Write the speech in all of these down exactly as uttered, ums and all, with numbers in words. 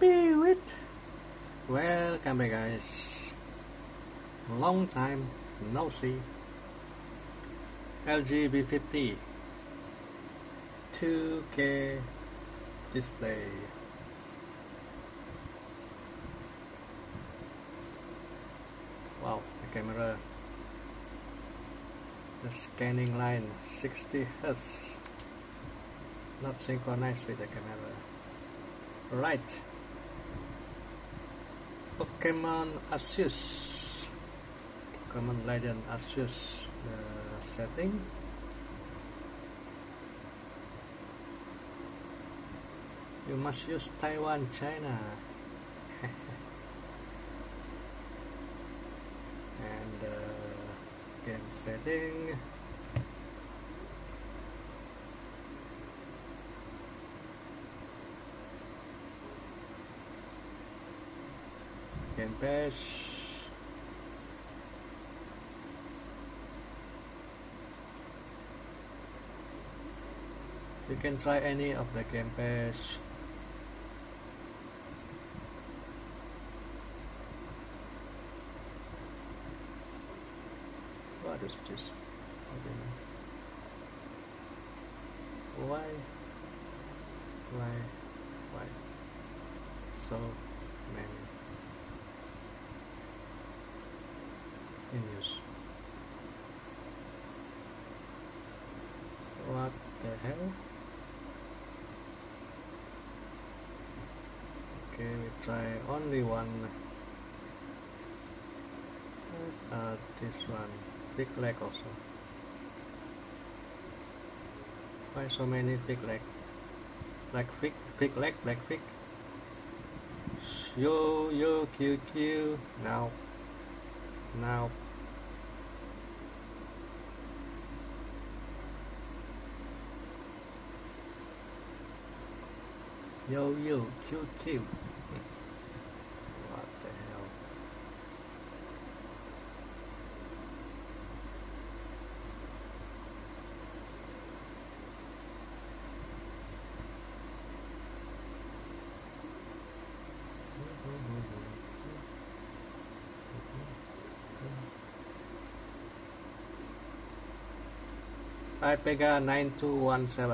Spirit. Welcome back, guys. Long time no see. L G B fifty two K display. Wow, the camera. The scanning line sixty hertz. Not synchronized with the camera. Right. Pokemon Arceus. Pokemon Legend Arceus. The setting. You must use Taiwan, China. And uh, game setting. Game page. You can try any of the game page. What is this? I don't know. Why? Why? Why? So many menus. What the hell? Okay, we try only one. Uh, this one. Big leg also. Why so many big leg? Black fig, big leg, black fig. Yo yo Q Q. Now. Now. Yo yo Q Q. What the hell? I Pega nine two one seven.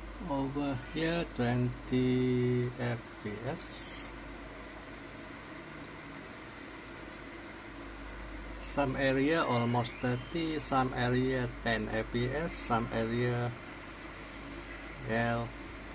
Over here twenty F P S. some area almost thirty, some area ten F P S, some area yeah.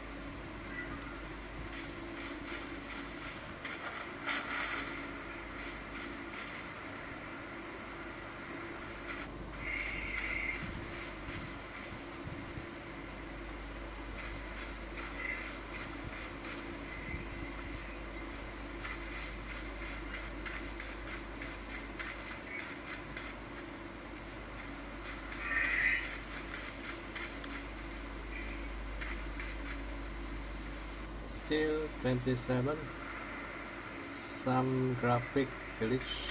Still twenty-seven, some graphic glitch.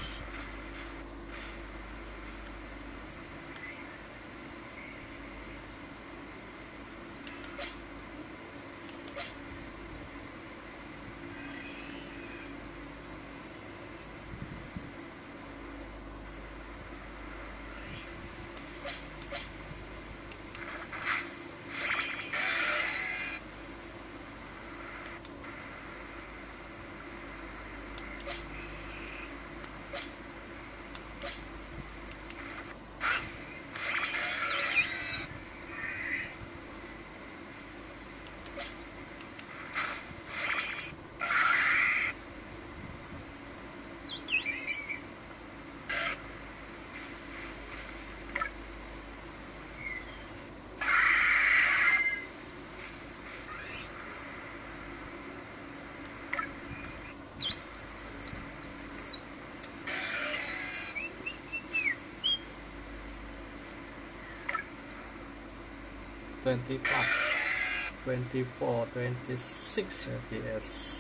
twenty plus, twenty-four, twenty-six F P S.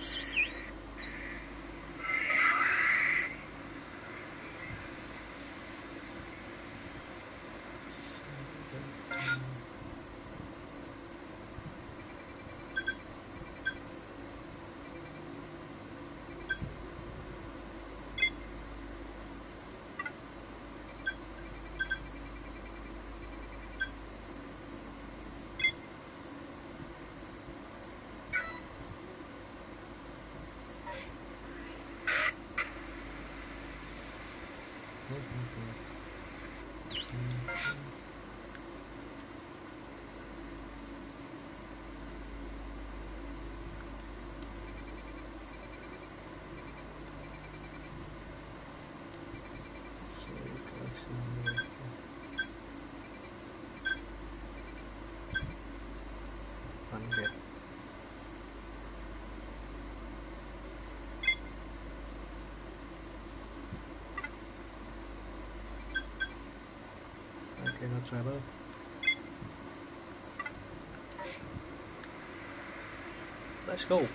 Okay, no trouble. Let's go.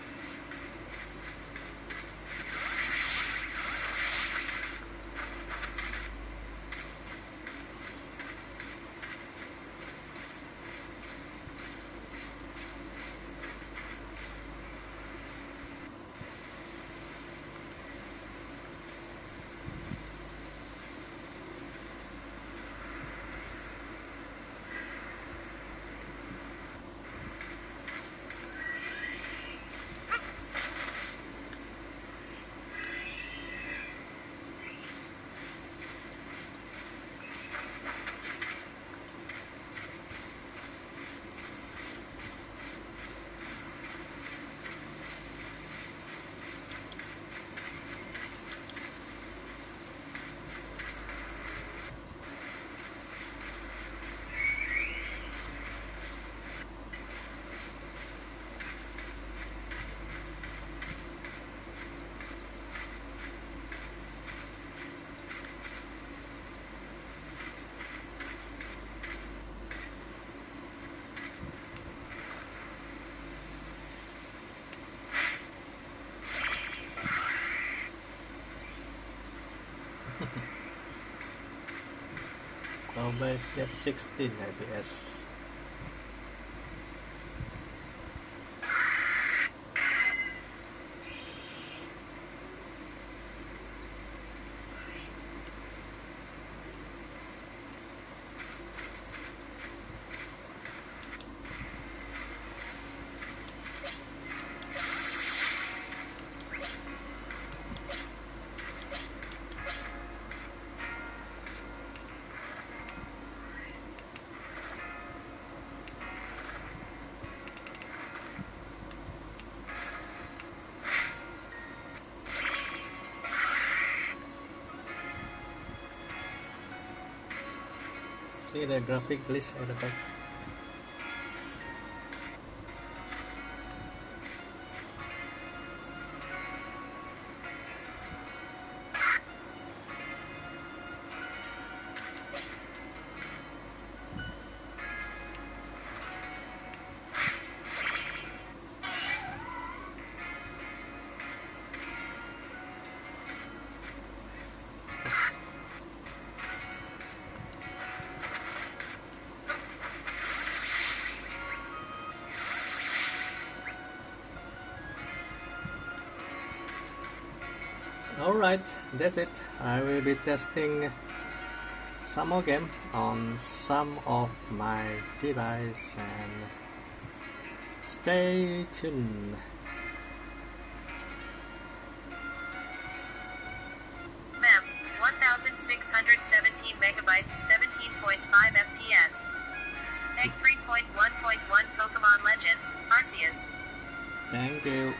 Global get sixteen F P S. See the graphic glitch at the back. Alright, that's it. I will be testing some more game on some of my device and stay tuned. Map one thousand six hundred seventeen megabytes, seventeen point five F P S. Egg three point one point one Pokemon Legends, Arceus. Thank you.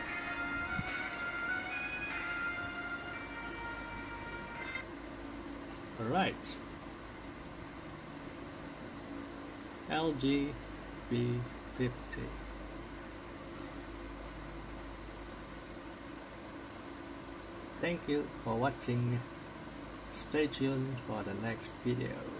Alright. L G B fifty. Thank you for watching. Stay tuned for the next video.